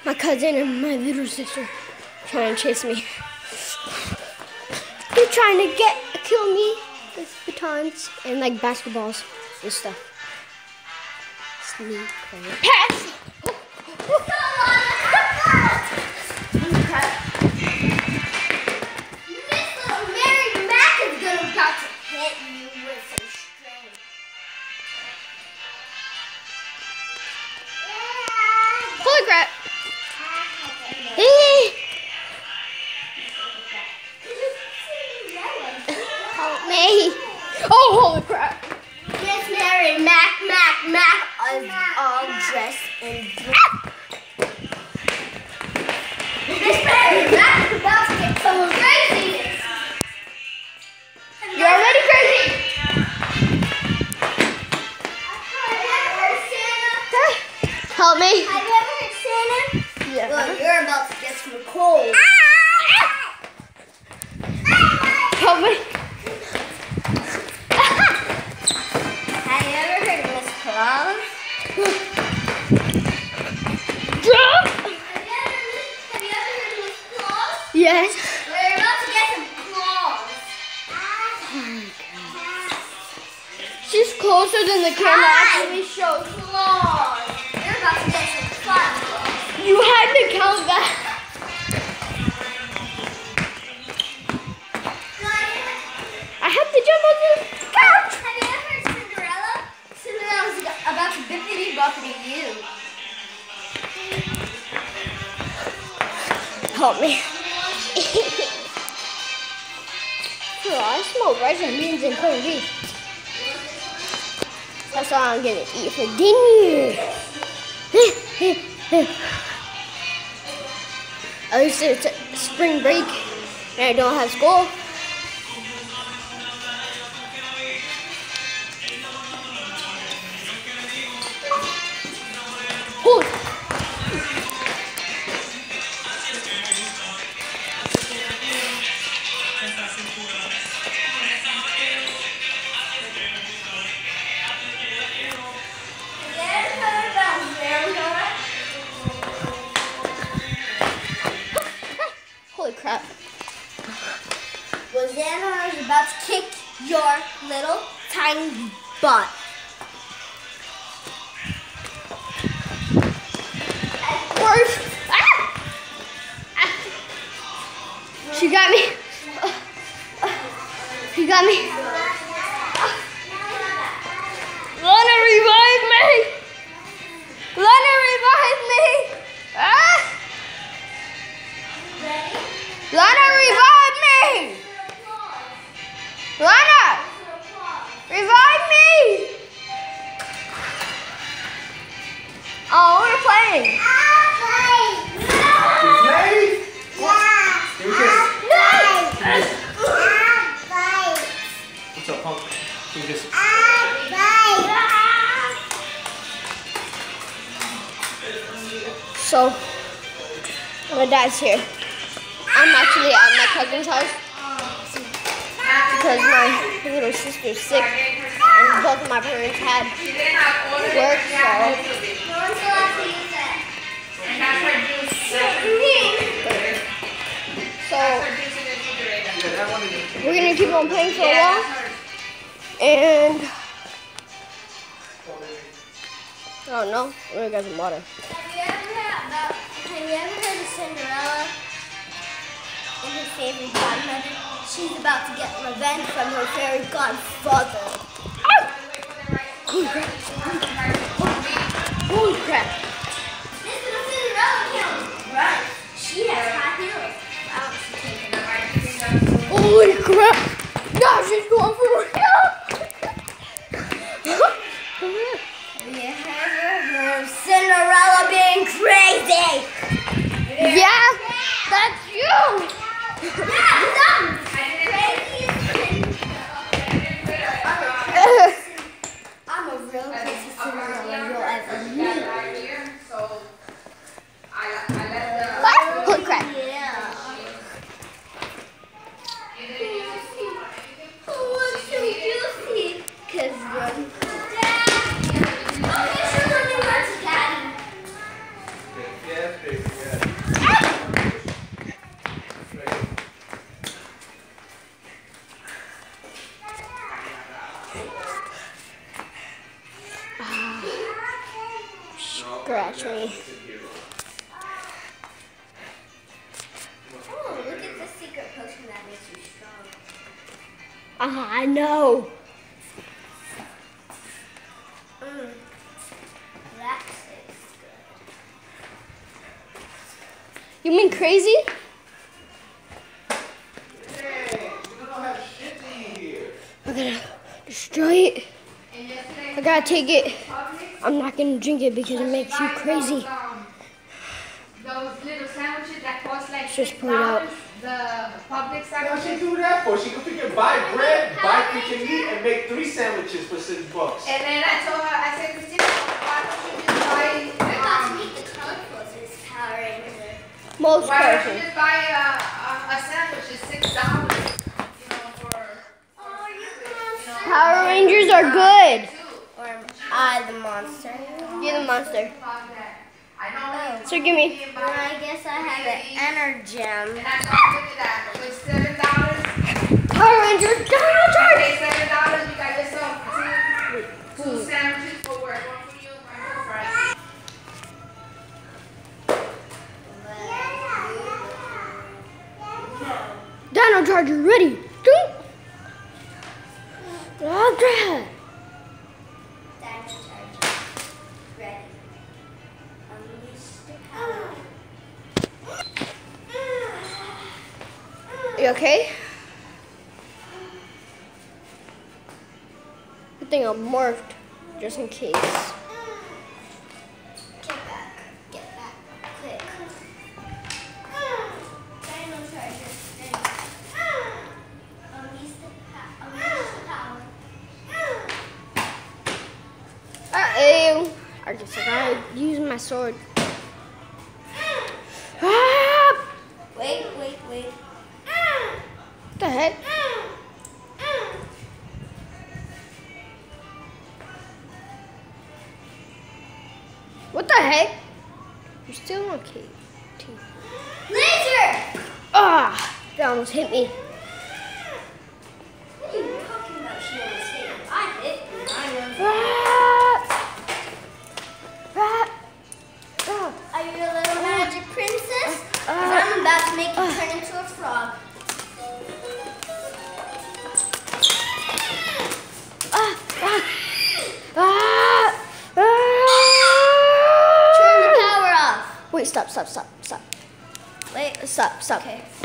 my cousin and my little sister trying to chase me. They're trying to kill me with batons and like basketballs and stuff. Sneak pass. Holy crap! Help me! Oh, holy crap! Miss Mary Mac is all dressed in black. Miss Mary Mac is about to get so crazy. You're already crazy! Help me! Have you ever heard Santa? Yeah. Well, you're about to get some cold. Help me! Have you ever heard of Miss Claus? Jump! Have you ever heard of Miss Claus? Yes. We're about to get some claws. She's closer than the camera actually shows. Claws. You're about to get some claws. You had to count that. I have to jump on the couch. Have you ever heard of Cinderella? Cinderella's about to bippity boppity you. Help me. I smell rice and beans and corned beef. That's all I'm gonna eat for dinner. At least it's spring break and I don't have school. Holy. Holy crap. Well, Xana is about to kick your little tiny butt. She got me. She got me. Lana, revive me! Lana, revive me! Ah! Lana, revive me! Lana! Revive me! Oh, we're playing. What's up, punk? You just... So, my dad's here. I'm actually at my cousin's house because my little sister's sick and both of my parents had work, so we're gonna keep on playing for a while, and I don't know, I'm gonna get some water. Have you ever heard of Cinderella and her favorite godmother? She's about to get revenge from her fairy godfather. Holy crap. Holy crap. This is Cinderella killed. Right. She has high heels. Wow, she's taking the right. Holy crap. Now she's going for Have you ever heard of Cinderella being crazy? Yeah, that's you. Yeah, I'm a real crazy Cinderella you'll ever meet. Holy crap. Yeah. Oh, it's so juicy. Cause Daddy. Oh, you should let me run to Daddy. Yeah, scratch me. Oh, look at the secret potion that makes you strong. I know. That tastes good. You mean crazy? I gotta destroy it. I gotta take it. I'm not gonna drink it because it makes you crazy. Those little sandwiches that cost like Just pour it out. $6. The public What sandwiches. she do that for? She could figure buy bread, buy freaking meat, and make 3 sandwiches for $6. And then I told her, I said, Christina, why don't you just buy I got to meet the colorfuls in this Power Ranger. Most why don't you perfect. just buy a sandwich? It's $6. You know, for Oh, you monster. Power Rangers are good. Or am I the monster? You're the monster. I know. So give me. Well, I guess I have an Energem. And I thought, look at that. With $7, Power Rangers, Dino Charge! pay $7, you got yourself two sandwiches for work. One for you, one for Fred. Dino Charger ready. Doom. Okay. Dino Charger. Ready. Unleash the power. You okay? Good thing I'm morphed, just in case. Get back. Get back. Quick. Dino Charger. Ready. Unleash the power. Uh-oh. I guess I gotta use my sword. Ah! Wait. What the heck? What the heck? You're still on Kate. Laser! Ah! That almost hit me. What are you talking about? She almost hit you. I hit you. I know. Ah! Ah! Ah! Are you a little magic princess? 'Cause I'm about to make you turn into a frog. Ah! Ah! Ah! Turn the Ah! power off. Wait, stop. Wait. Stop. Okay.